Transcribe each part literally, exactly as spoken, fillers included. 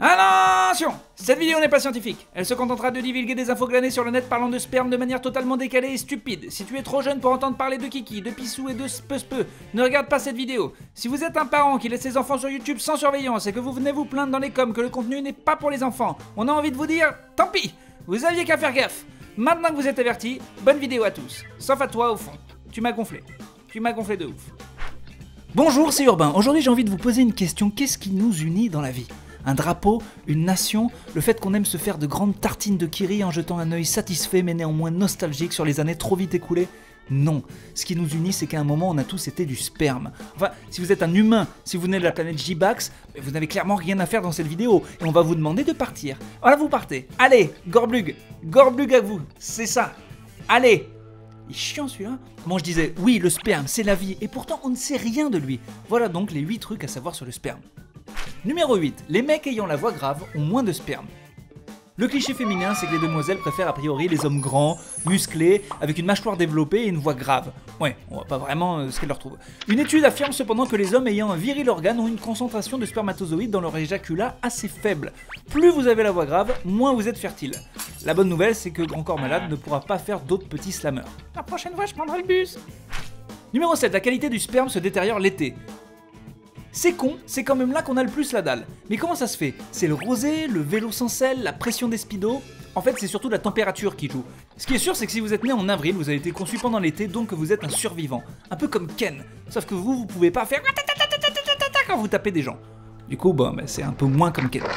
Attention! Cette vidéo n'est pas scientifique. Elle se contentera de divulguer des infos glanées sur le net parlant de sperme de manière totalement décalée et stupide. Si tu es trop jeune pour entendre parler de kiki, de pissou et de speu-speu, ne regarde pas cette vidéo. Si vous êtes un parent qui laisse ses enfants sur YouTube sans surveillance et que vous venez vous plaindre dans les coms que le contenu n'est pas pour les enfants, on a envie de vous dire, tant pis, vous aviez qu'à faire gaffe. Maintenant que vous êtes avertis, bonne vidéo à tous. Sauf à toi au fond. Tu m'as gonflé. Tu m'as gonflé de ouf. Bonjour, c'est Urbain. Aujourd'hui j'ai envie de vous poser une question. Qu'est-ce qui nous unit dans la vie ? Un drapeau, une nation, le fait qu'on aime se faire de grandes tartines de kiri en jetant un œil satisfait mais néanmoins nostalgique sur les années trop vite écoulées? Non, ce qui nous unit c'est qu'à un moment on a tous été du sperme. Enfin, si vous êtes un humain, si vous venez de la planète J-Bax, vous n'avez clairement rien à faire dans cette vidéo et on va vous demander de partir. Voilà, vous partez. Allez, Gorblug, Gorblug à vous, c'est ça. Allez. Il est chiant celui-là. Moi je disais, oui, le sperme c'est la vie et pourtant on ne sait rien de lui. Voilà donc les huit trucs à savoir sur le sperme. Numéro huit. Les mecs ayant la voix grave ont moins de sperme. Le cliché féminin, c'est que les demoiselles préfèrent a priori les hommes grands, musclés, avec une mâchoire développée et une voix grave. Ouais, on voit pas vraiment euh, ce qu'elle leur trouve. Une étude affirme cependant que les hommes ayant un viril organe ont une concentration de spermatozoïdes dans leur éjaculat assez faible. Plus vous avez la voix grave, moins vous êtes fertile. La bonne nouvelle, c'est que Grand Corps Malade ne pourra pas faire d'autres petits slammers. La prochaine fois, je prendrai le bus. Numéro sept. La qualité du sperme se détériore l'été. C'est con, c'est quand même là qu'on a le plus la dalle. Mais comment ça se fait? C'est le rosé, le vélo sans selle, la pression des speedos? En fait, c'est surtout la température qui joue. Ce qui est sûr, c'est que si vous êtes né en avril, vous avez été conçu pendant l'été, donc vous êtes un survivant. Un peu comme Ken. Sauf que vous, vous pouvez pas faire quand vous tapez des gens. Du coup, bon, bah, c'est un peu moins comme Ken.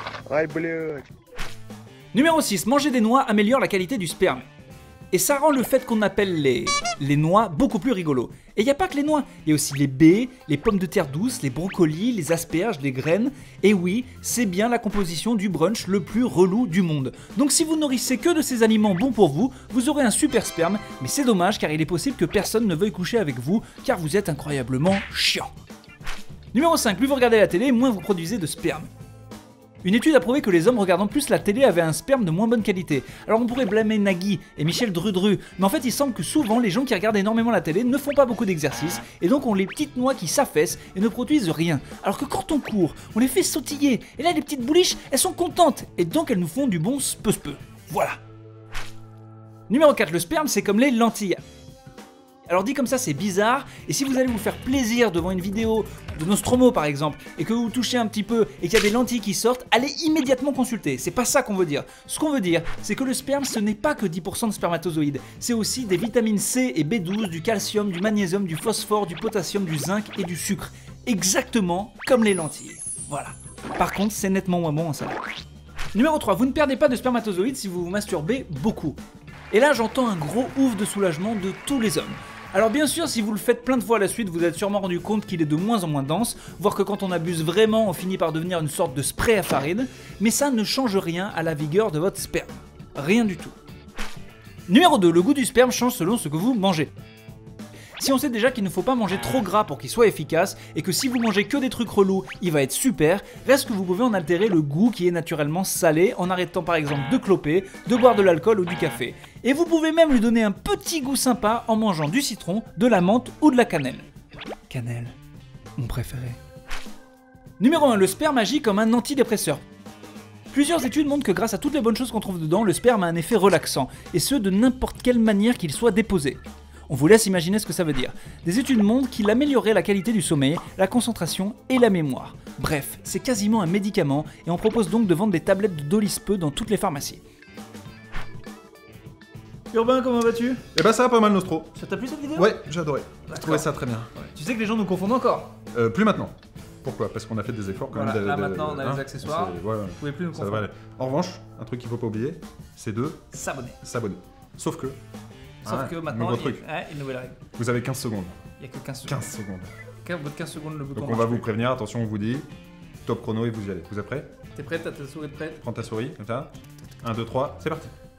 Numéro six. Manger des noix améliore la qualité du sperme. Et ça rend le fait qu'on appelle les, les noix beaucoup plus rigolo. Et il n'y a pas que les noix, il y a aussi les baies, les pommes de terre douces, les brocolis, les asperges, les graines. Et oui, c'est bien la composition du brunch le plus relou du monde. Donc si vous nourrissez que de ces aliments bons pour vous, vous aurez un super sperme, mais c'est dommage car il est possible que personne ne veuille coucher avec vous, car vous êtes incroyablement chiant. Numéro cinq. Plus vous regardez la télé, moins vous produisez de sperme. Une étude a prouvé que les hommes regardant plus la télé avaient un sperme de moins bonne qualité. Alors on pourrait blâmer Nagui et Michel Drudru, mais en fait il semble que souvent les gens qui regardent énormément la télé ne font pas beaucoup d'exercices et donc ont les petites noix qui s'affaissent et ne produisent rien. Alors que quand on court, on les fait sautiller et là les petites bouliches, elles sont contentes et donc elles nous font du bon speu-speu. Voilà. Numéro quatre. Le sperme c'est comme les lentilles. Alors dit comme ça c'est bizarre, et si vous allez vous faire plaisir devant une vidéo de Nostromo par exemple, et que vous touchez un petit peu et qu'il y a des lentilles qui sortent, allez immédiatement consulter, c'est pas ça qu'on veut dire. Ce qu'on veut dire, c'est que le sperme ce n'est pas que dix pour cent de spermatozoïdes, c'est aussi des vitamines C et B douze, du calcium, du magnésium, du phosphore, du potassium, du zinc et du sucre. Exactement comme les lentilles. Voilà. Par contre c'est nettement moins bon en salade. Numéro trois. Vous ne perdez pas de spermatozoïdes si vous vous masturbez beaucoup. Et là j'entends un gros ouf de soulagement de tous les hommes. Alors bien sûr, si vous le faites plein de fois à la suite, vous êtes sûrement rendu compte qu'il est de moins en moins dense, voire que quand on abuse vraiment, on finit par devenir une sorte de spray à farine, mais ça ne change rien à la vigueur de votre sperme. Rien du tout. Numéro deux. Le goût du sperme change selon ce que vous mangez. Si on sait déjà qu'il ne faut pas manger trop gras pour qu'il soit efficace, et que si vous mangez que des trucs relous, il va être super, reste que vous pouvez en altérer le goût qui est naturellement salé en arrêtant par exemple de cloper, de boire de l'alcool ou du café. Et vous pouvez même lui donner un petit goût sympa en mangeant du citron, de la menthe ou de la cannelle. Cannelle, mon préféré. Numéro un. Le sperme agit comme un antidépresseur. Plusieurs études montrent que grâce à toutes les bonnes choses qu'on trouve dedans, le sperme a un effet relaxant, et ce de n'importe quelle manière qu'il soit déposé. On vous laisse imaginer ce que ça veut dire. Des études montrent qu'il améliorait la qualité du sommeil, la concentration et la mémoire. Bref, c'est quasiment un médicament et on propose donc de vendre des tablettes de Dolispeux dans toutes les pharmacies. Urbain, comment vas-tu? Eh ben ça va pas mal Nostro. Ça t'a plu cette vidéo? Ouais, j'ai adoré. J'ai trouvé ça très bien. Ouais. Tu sais que les gens nous confondent encore? Euh, plus maintenant. Pourquoi? Parce qu'on a fait des efforts quand voilà, même. Là de, maintenant on a hein, les accessoires, voilà. vous pouvez plus nous Ça confondre. va aller. En revanche, un truc qu'il faut pas oublier, c'est de s'abonner. S'abonner. Sauf que... Sauf ah, que maintenant, il y truc. a ouais, une nouvelle règle. Vous avez quinze secondes. Il n'y a que quinze secondes. quinze secondes. Au bout de quinze secondes, le bouton Donc on va vous prévenir, attention on vous dit, top chrono et vous y allez. Vous êtes prêts? T'es prête? T'as ta souris prête? Prends ta souris, comme ça. un, deux, trois, c'est parti.